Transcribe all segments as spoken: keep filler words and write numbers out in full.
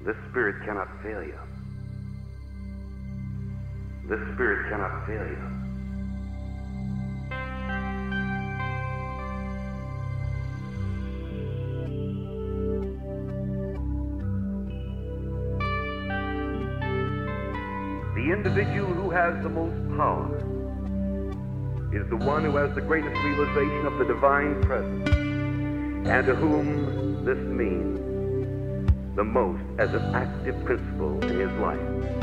This spirit cannot fail you. This spirit cannot fail you. The individual who has the most power is the one who has the greatest realization of the divine presence, and to whom this means the most as an active principle in his life.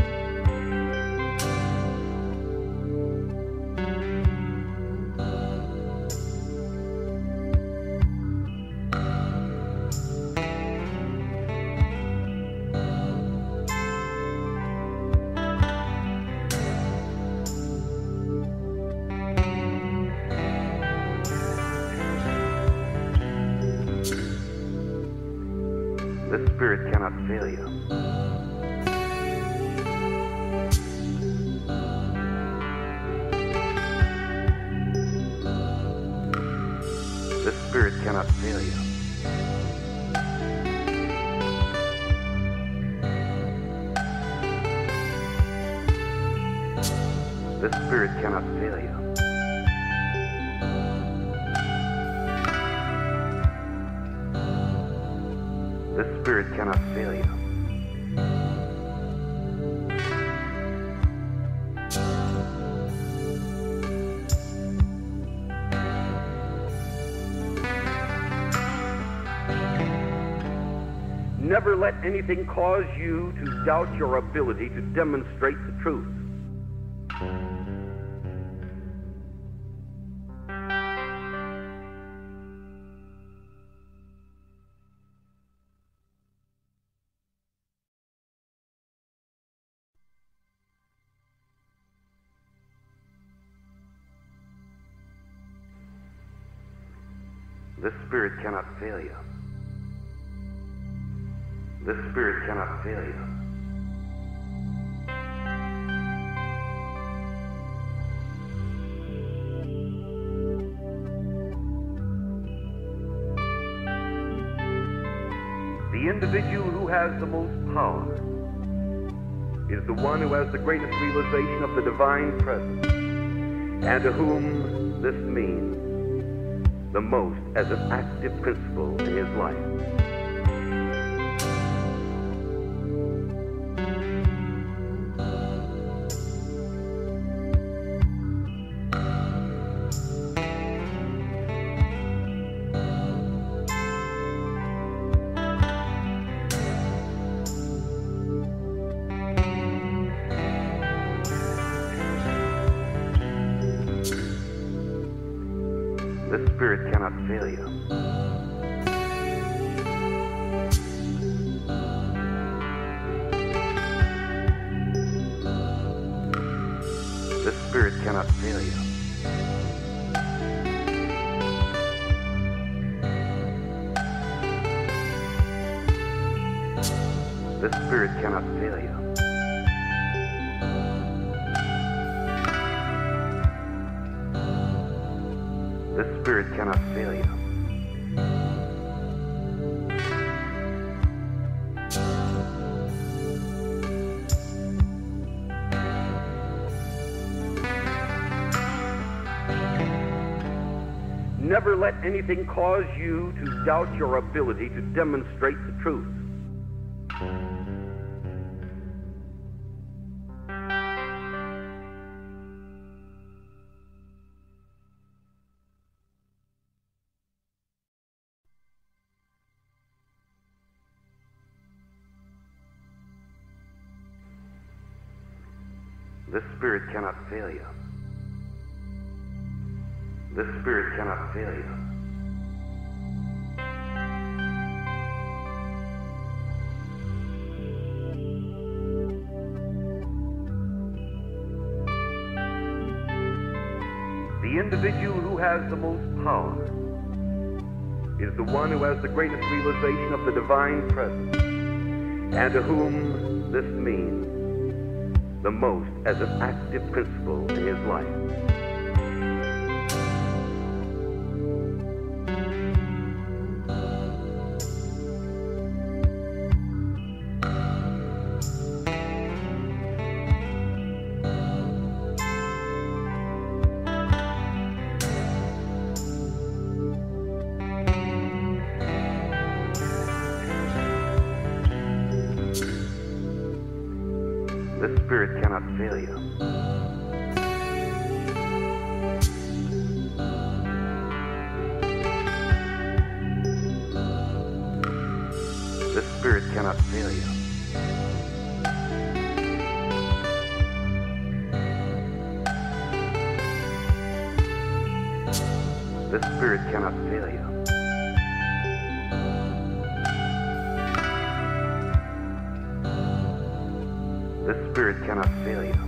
This spirit cannot fail you. This spirit cannot fail you. This spirit cannot fail you. This spirit cannot fail you. Never let anything cause you to doubt your ability to demonstrate the truth. This spirit cannot fail you. This spirit cannot fail you. The individual who has the most power is the one who has the greatest realization of the divine presence, and to whom this means the most as an active principle in his life. This spirit cannot fail you. This spirit cannot fail you. This spirit cannot fail you. This spirit cannot fail you. Never let anything cause you to doubt your ability to demonstrate the truth. This spirit cannot fail you. This spirit cannot fail you. The individual who has the most power is the one who has the greatest realization of the divine presence, and to whom this means the most as an active principle in his life. Spirit cannot fail you. The Spirit cannot fail you. The Spirit cannot fail you. The Spirit cannot fail you.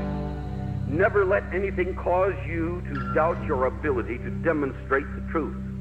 Never let anything cause you to doubt your ability to demonstrate the truth.